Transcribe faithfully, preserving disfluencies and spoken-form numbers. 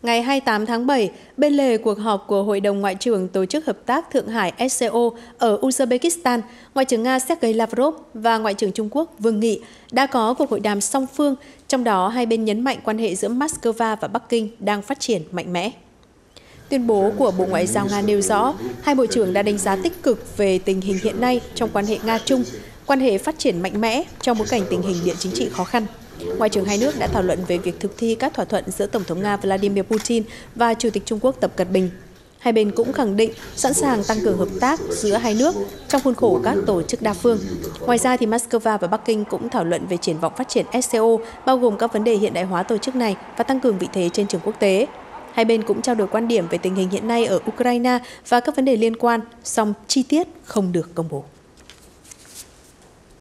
Ngày hai mươi tám tháng bảy, bên lề cuộc họp của Hội đồng Ngoại trưởng Tổ chức Hợp tác Thượng Hải S C O ở Uzbekistan, Ngoại trưởng Nga Sergei Lavrov và Ngoại trưởng Trung Quốc Vương Nghị đã có cuộc hội đàm song phương, trong đó hai bên nhấn mạnh quan hệ giữa Moscow và Bắc Kinh đang phát triển mạnh mẽ. Tuyên bố của Bộ Ngoại giao Nga nêu rõ, hai bộ trưởng đã đánh giá tích cực về tình hình hiện nay trong quan hệ Nga-Trung, quan hệ phát triển mạnh mẽ trong bối cảnh tình hình địa chính trị khó khăn. Ngoại trưởng hai nước đã thảo luận về việc thực thi các thỏa thuận giữa Tổng thống Nga Vladimir Putin và Chủ tịch Trung Quốc Tập Cận Bình. Hai bên cũng khẳng định sẵn sàng tăng cường hợp tác giữa hai nước trong khuôn khổ các tổ chức đa phương. Ngoài ra, thì Moscow và Bắc Kinh cũng thảo luận về triển vọng phát triển S C O, bao gồm các vấn đề hiện đại hóa tổ chức này và tăng cường vị thế trên trường quốc tế. Hai bên cũng trao đổi quan điểm về tình hình hiện nay ở Ukraine và các vấn đề liên quan, song chi tiết không được công bố.